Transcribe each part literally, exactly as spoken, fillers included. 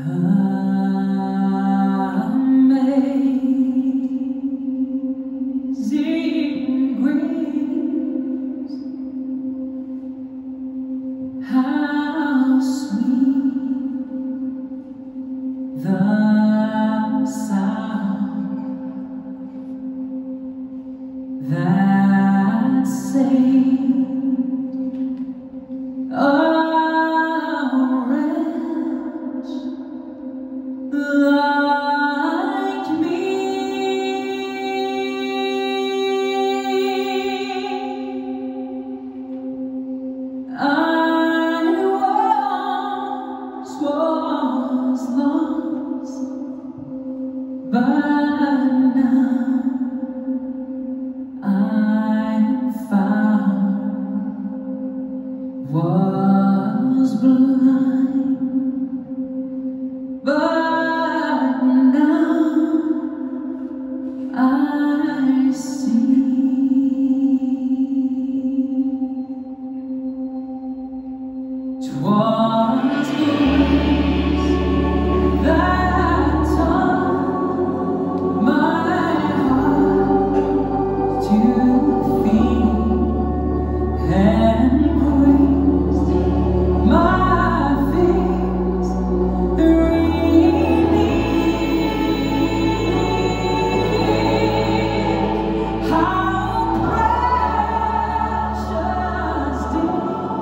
Amazing grace, how sweet the sound that saved a wretch like me. I once was lost, but now I'm found. Was blind, but now I see. 'Twas grace that taught my heart to feel, and grace my fears relieved. How precious did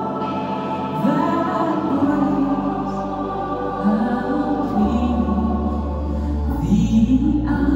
that grace appear the